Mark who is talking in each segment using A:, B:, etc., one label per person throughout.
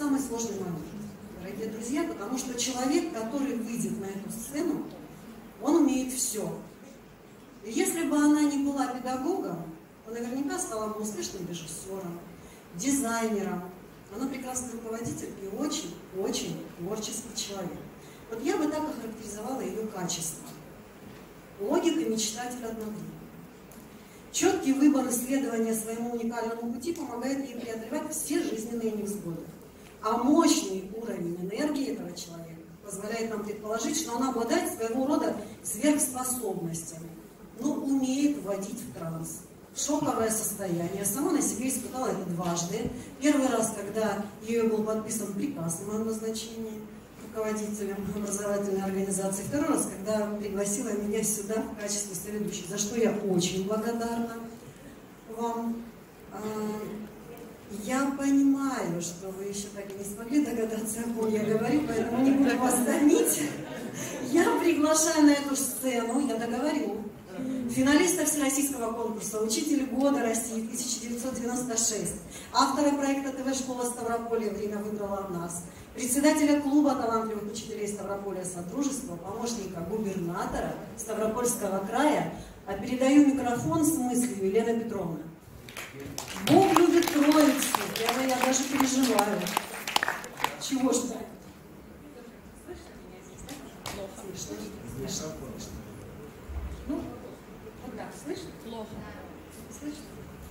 A: самый сложный момент, дорогие друзья, потому что человек, который выйдет на эту сцену, он умеет все. И если бы она не была педагогом, то наверняка стала бы успешным режиссером, дизайнером. Она прекрасный руководитель и очень творческий человек. Вот я бы так охарактеризовала ее качество. Логика и мечтатель одновременно. Четкий выбор исследования своему уникальному пути помогает ей преодолевать все жизненные невзгоды. А мощный уровень энергии этого человека позволяет нам предположить, что он обладает своего рода сверхспособностями. Но умеет вводить в транс, в шоковое состояние. Сама на себе испытала это дважды. Первый раз, когда ею был подписан приказ о моем назначении руководителем образовательной организации. Второй раз, когда пригласила меня сюда в качестве соведущей, за что я очень благодарна вам. Я понимаю, что вы еще так и не смогли догадаться, о ком я говорю, поэтому не буду вас томить. Я приглашаю на эту сцену, я договорю, финалиста Всероссийского конкурса «Учитель года России» 1996, автора проекта ТВ-школа Ставрополья «Время выбрало нас», председателя клуба талантливых учителей Ставрополья «Содружество», помощника губернатора Ставропольского края, а передаю микрофон с мыслью Елены Петровны. Бог любит Троицу, прямо я даже переживаю. Чего ж так? Слышно?
B: Ну, вот так, слышно? Плохо. Слышно?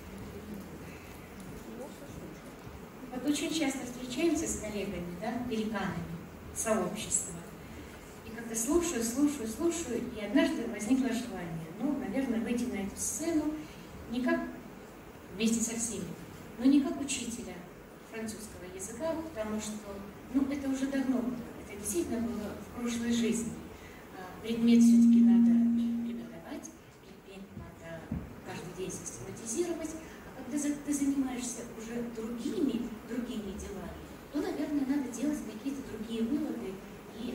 B: Вот очень часто встречаемся с коллегами, да, великанами сообщества. И как-то слушаю, и однажды возникло желание, ну, наверное, выйти на эту сцену не как вместе со всеми, но не как учителя французского языка, потому что, ну, это уже давно было, это действительно было в прошлой жизни. Предмет все-таки надо преподавать, предмет надо каждый день систематизировать, а когда ты занимаешься уже другими делами, то, наверное, надо делать какие-то другие выводы и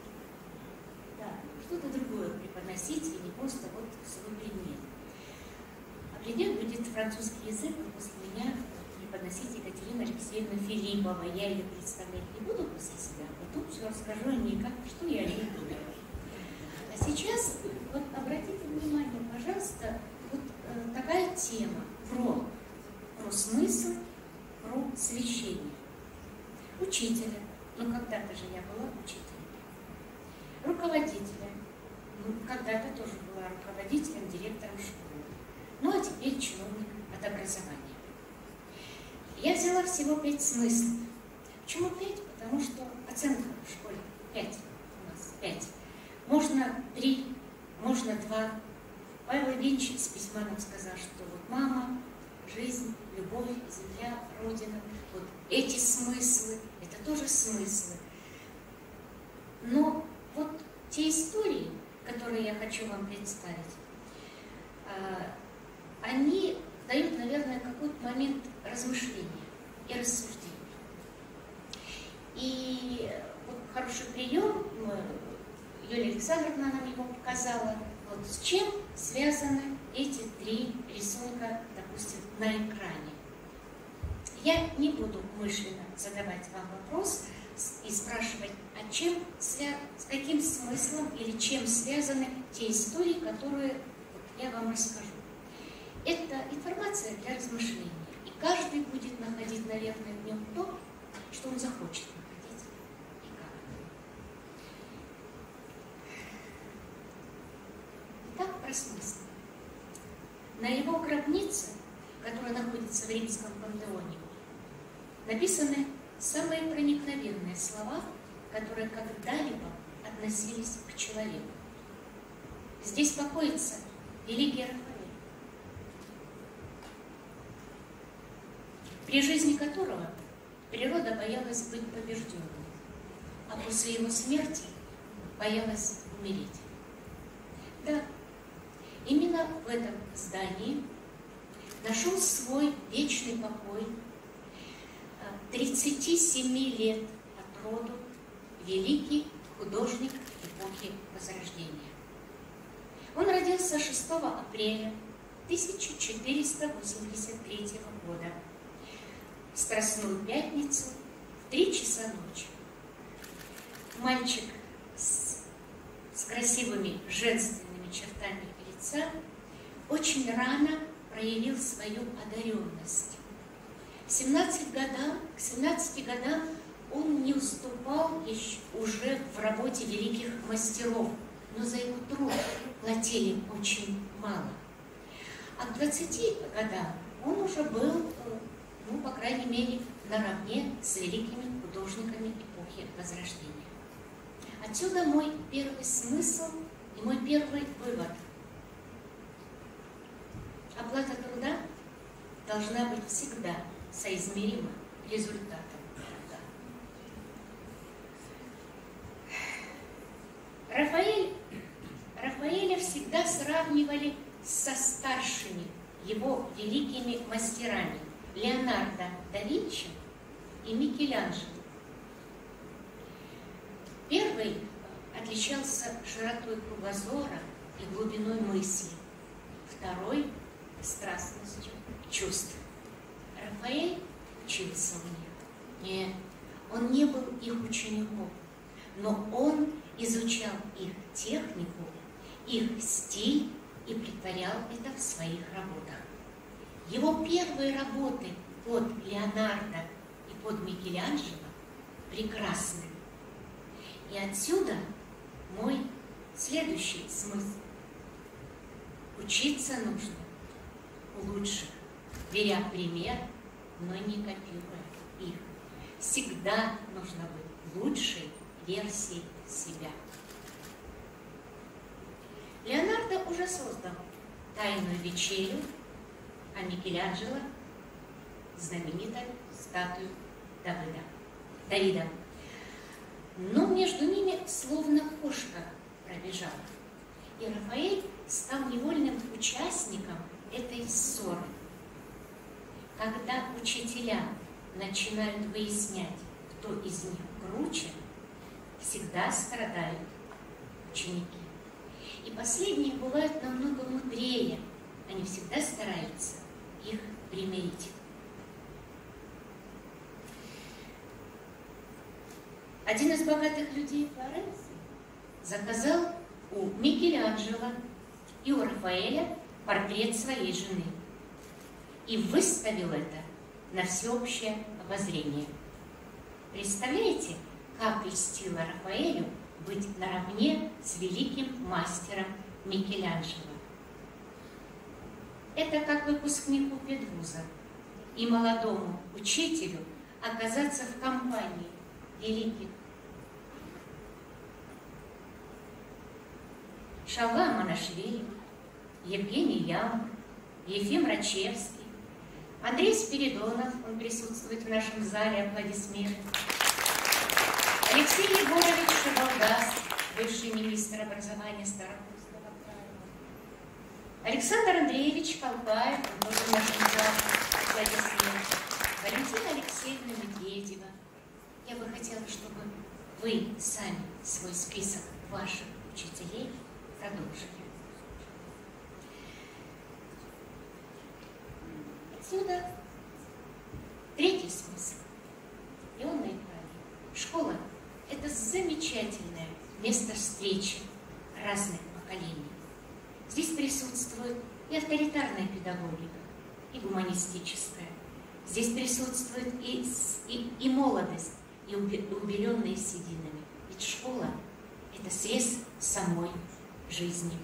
B: что-то другое преподносить, и не просто вот свой предмет. А предмет будет французский язык, и после меня преподносить Екатерина Алексеевна Филиппова. Я ее представлять не буду после себя, а тут все расскажу о ней, что я о ней думаю. А сейчас, вот обратите внимание, пожалуйста, вот такая тема про смысл, про священие. Учителя, ну когда-то же я была учителем. Руководителя, ну когда-то тоже была руководителем, директором школы. Ну а теперь чиновник от образования. Я взяла всего 5 смыслов. Почему 5? Потому что оценка в школе 5 у нас, 5. Можно 3, можно 2. Павел Ильич из письма нам сказал, что вот мама, жизнь, любовь, земля, родина, вот эти смыслы, это тоже смыслы. Но вот те истории, которые я хочу вам представить, они дают, наверное, какой-то момент размышления и рассуждения. И вот хороший прием, Юлия Александровна нам его показала, вот с чем связаны эти 3 рисунка, допустим, на экране. Я не буду умышленно задавать вам вопрос и спрашивать, с каким смыслом или чем связаны те истории, которые вот я вам расскажу. Это информация для размышления. И каждый будет находить, наверное, в нем то, что он захочет находить. И как. Итак, про смысл. На его гробнице, которая находится в Римском пантеоне, написаны самые проникновенные слова, которые когда-либо относились к человеку. Здесь покоится великий Рафаэль, при жизни которого природа боялась быть побежденной, а после его смерти боялась умереть. Да, именно в этом здании нашел свой вечный покой 37 лет от роду великий художник эпохи Возрождения. Он родился 6 апреля 1483 года, в Страстную пятницу, В 3 часа ночи мальчик с красивыми женственными чертами лица очень рано проявил свою одаренность. К 17 годам он не уступал уже в работе великих мастеров, но за его труд платили очень мало. А к 20 годам он уже был, ну, по крайней мере, наравне с великими художниками эпохи Возрождения. Отсюда мой первый смысл и мой первый вывод. Оплата труда должна быть всегда соизмерима результатом труда. Рафаэля всегда сравнивали со старшими его великими мастерами Леонардо да Винчи и Микеланджело. Первый отличался широтой кругозора и глубиной мысли, второй – страстностью чувств. Рафаэль учился у них. Нет, он не был их учеником, но он изучал их технику, их стиль и претворял это в своих работах. Его первые работы под Леонардо и под Микеланджело прекрасны. И отсюда мой следующий смысл. Учиться нужно у лучших, беря пример, но не копируя их. Всегда нужно быть лучшей версией себя. Леонардо уже создал «Тайную вечерю», а Микеланджело – знаменитую статую Давида. Но между ними словно кошка пробежала. И Рафаэль стал невольным участником этой ссоры. Когда учителя начинают выяснять, кто из них круче, всегда страдают ученики. И последние бывают намного мудрее. Они всегда стараются их примирить. Один из богатых людей Флоренции заказал у Микеланджело и у Рафаэля портрет своей жены и выставил это на всеобщее обозрение. Представляете, как льстило Рафаэлю быть наравне с великим мастером Микеланджело? Это как выпускнику педвуза и молодому учителю оказаться в компании великих. Шавва Манашвили, Евгений Ям, Ефим Рачевский, Андрей Спиридонов, он присутствует в нашем зале, аплодисменты, Алексей Егорович Шабалдас, бывший министр образования Старокурского края, Александр Андреевич Колпаев, он тоже в нашем зале, аплодисменты, Валентина Алексеевна Медведева. Я бы хотела, чтобы вы сами свой список ваших учителей продолжили. Отсюда третий смысл. И он наиправильный. Школа – это замечательное место встречи разных поколений. Здесь присутствует и авторитарная педагогика, и гуманистическая. Здесь присутствует и молодость, и убеленные сединами. Ведь школа – это срез самой жизни.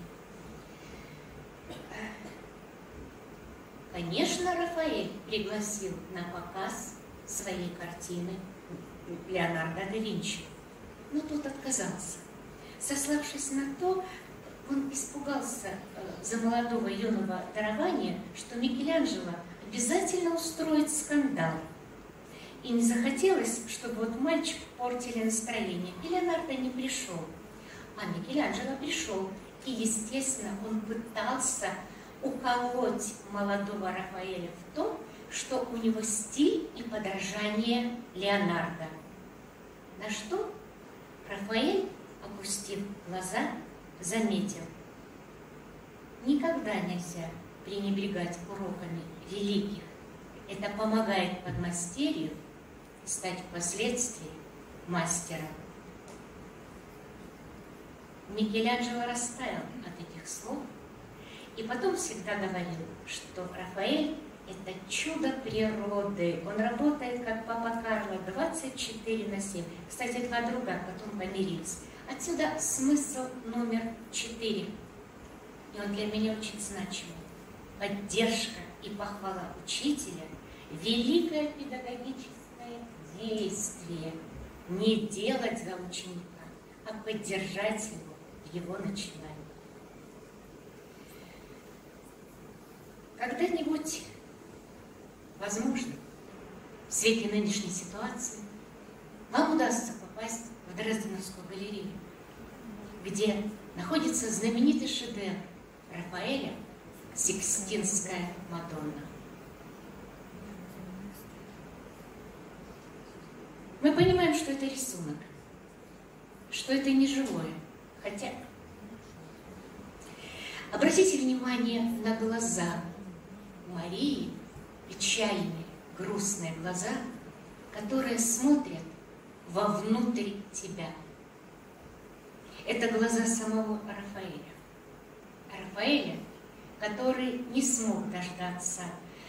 B: Конечно, Рафаэль пригласил на показ своей картины Леонардо да Винчи, но тот отказался. Сославшись на то, он испугался за молодого юного дарования, что Микеланджело обязательно устроит скандал. И не захотелось, чтобы вот мальчик портили настроение. И Леонардо не пришел, а Микеланджело пришел. И, естественно, он пытался уколоть молодого Рафаэля в том, что у него стиль и подражание Леонардо. На что Рафаэль, опустив глаза, заметил: никогда нельзя пренебрегать уроками великих. Это помогает подмастерью стать впоследствии мастером. Микеланджело растаял от этих слов и потом всегда говорил, что Рафаэль – это чудо природы. Он работает, как папа Карло, 24/7. Кстати, два друга потом помирились. Отсюда смысл номер 4. И он для меня очень значимый. Поддержка и похвала учителя – великое педагогическое действие. Не делать за ученика, а поддержать его в его начинании. Когда-нибудь, возможно, в свете нынешней ситуации, вам удастся попасть в Дрезденовскую галерею, где находится знаменитый шедевр Рафаэля «Сикстинская Мадонна». Мы понимаем, что это рисунок, что это не живое, хотя... Обратите внимание на глаза Марии, печальные, грустные глаза, которые смотрят вовнутрь тебя. Это глаза самого Рафаэля. Рафаэля, который не смог дождаться,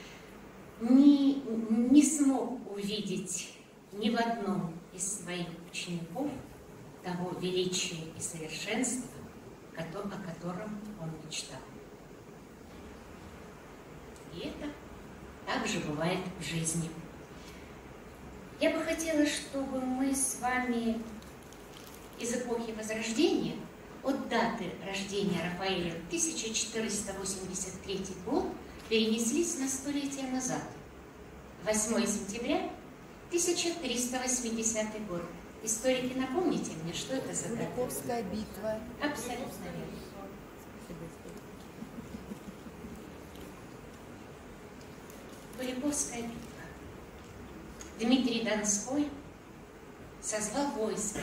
B: не смог увидеть ни в одном из своих учеников того величия и совершенства, о котором он мечтал. И это также бывает в жизни. Я бы хотела, чтобы мы с вами из эпохи Возрождения, от даты рождения Рафаэля 1483 год, перенеслись на столетие назад. 8 сентября 1380 год. Историки, напомните мне, что это за дата?
C: Куликовская битва.
B: Абсолютно верно. Куликовская битва. Дмитрий Донской созвал войско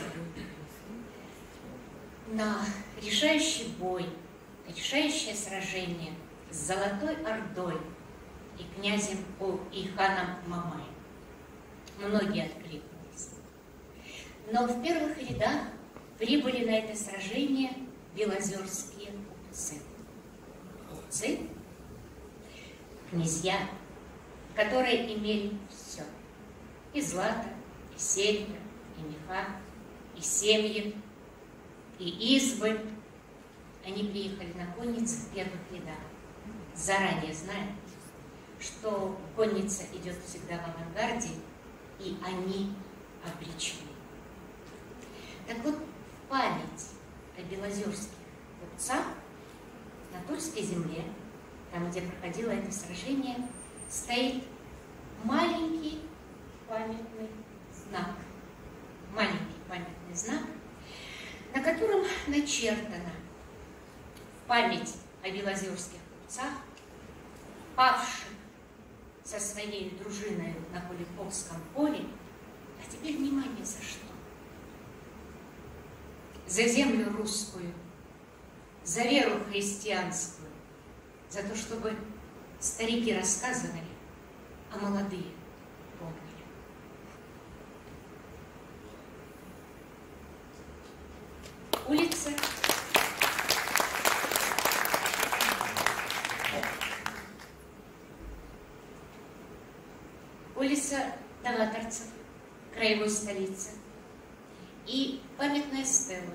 B: на решающий бой, решающее сражение с Золотой Ордой и князем и ханом Мамаем. Многие откликнулись. Но в первых рядах прибыли на это сражение белозерские купцы. Купцы, князья, которые имели все. И злато, и серебро, и меха, и семьи, и избы. Они приехали на коннице в первых рядах, заранее зная, что конница идет всегда в авангарде, и они обречены. Так вот, в память о белозерских купцах на Тульской земле, там, где проходило это сражение, стоит маленький памятный знак. Маленький памятный знак, на котором начертано в память о белозерских купцах, павших со своей дружиной на Куликовском поле. А теперь внимание, за что? За землю русскую, за веру христианскую, за то, чтобы старики рассказывали, а молодые помнили. Улица новаторцев, краевой столицы, и памятная стела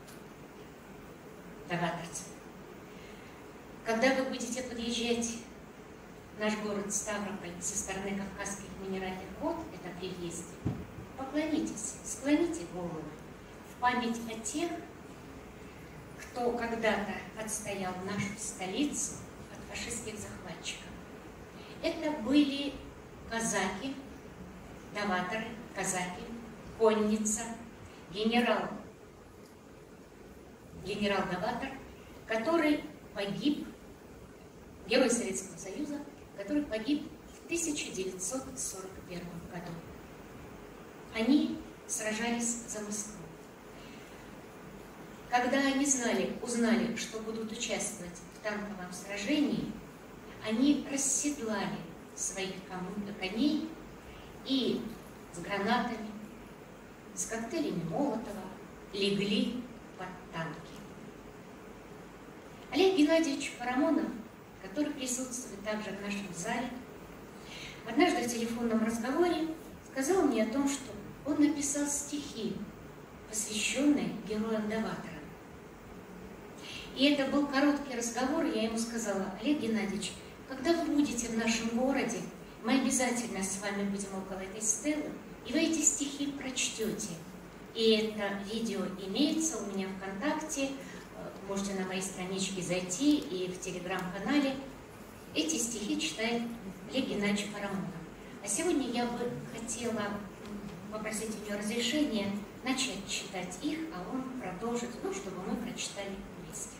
B: новаторцев. Когда вы будете подъезжать в наш город Ставрополь со стороны Кавказских минеральных вод, это при въезде, поклонитесь, склоните голову в память о тех, кто когда-то отстоял нашу столицу от фашистских захватчиков. Это были казаки, новаторы, казаки, конница, генерал-новатор, который погиб, герой Советского Союза, который погиб в 1941 году. Они сражались за Москву. Когда они узнали, что будут участвовать в танковом сражении, они расседлали своих коней и с гранатами, с коктейлями Молотова легли под танки. Олег Геннадьевич Парамонов, который присутствует также в нашем зале, однажды в телефонном разговоре сказал мне о том, что он написал стихи, посвященные героям-новаторам. И это был короткий разговор, и я ему сказала: Олег Геннадьевич, когда вы будете в нашем городе, мы обязательно с вами будем около этой стелы, и вы эти стихи прочтете. И это видео имеется у меня в ВКонтакте, можете на моей страничке зайти, и в телеграм-канале эти стихи читает Олег Геннадьевич Парамонов. А сегодня я бы хотела попросить у него разрешения начать читать их, а он продолжит, чтобы мы прочитали вместе.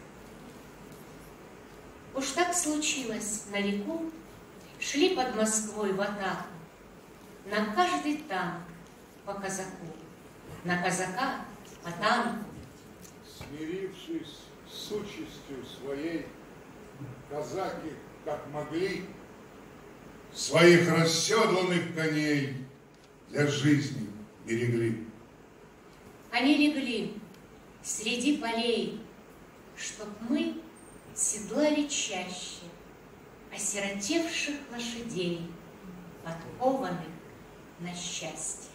B: Уж так случилось на веку, шли под Москвой в атаку, на каждый танк по казаку, на казака по танку.
C: Смирившись с участью своей, казаки, как могли, своих расседланных коней для жизни берегли.
B: Они легли среди полей, чтоб мы седлали чаще осиротевших лошадей, подкованных на счастье.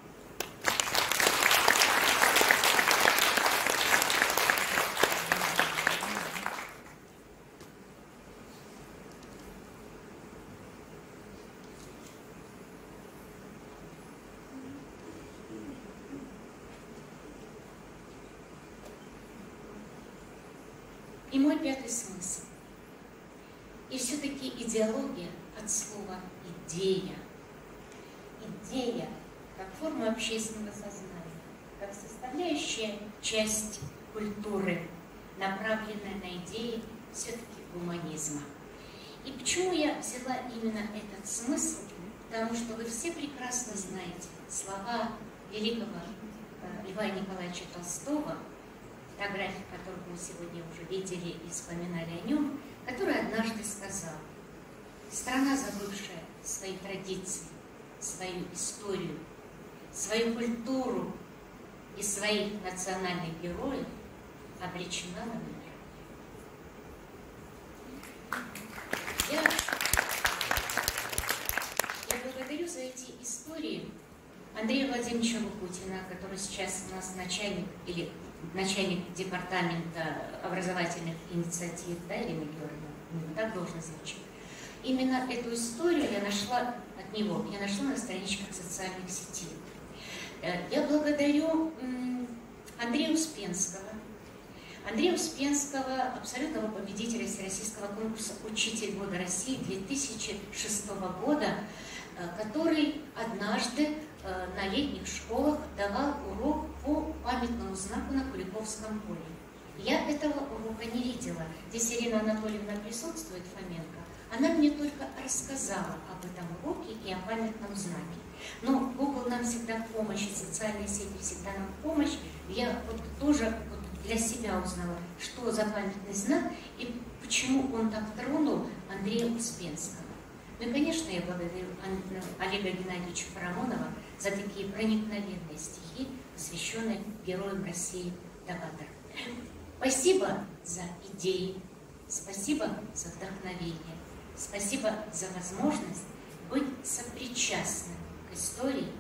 B: И мой пятый смысл. И все-таки идеология от слова «идея». Идея как форма общественного сознания, как составляющая часть культуры, направленная на идеи все-таки гуманизма. И почему я взяла именно этот смысл? Потому что вы все прекрасно знаете слова великого Льва Николаевича Толстого, фотографии которых мы сегодня уже видели и вспоминали о нем, который однажды сказал: страна, забывшая свои традиции, свою историю, свою культуру и своих национальных героев, обречена на мир. Я благодарю за эти истории Андрея Владимировича Лукутина, который сейчас у нас начальник департамента образовательных инициатив, да, Ирина Георгиевна, так должно звучит. Именно эту историю я нашла от него, я нашла на страничках социальных сетей. Я благодарю Андрея Успенского, абсолютного победителя Всероссийского конкурса «Учитель года России» 2006 года, который однажды на летних школах давал урок по памятному знаку на Куликовском поле. Я этого урока не видела. Здесь Ирина Анатольевна присутствует, Фоменко. Она мне только рассказала об этом уроке и о памятном знаке. Но Google нам всегда в помощь, и социальные сети всегда нам в помощь. Я тоже для себя узнала, что за памятный знак и почему он так тронул Андрея Успенского. Ну и, конечно, я благодарю Олега Геннадьевича Парамонова за такие проникновенные стихи, посвященные героям России новаторам. Спасибо за идеи, спасибо за вдохновение, спасибо за возможность быть сопричастным к истории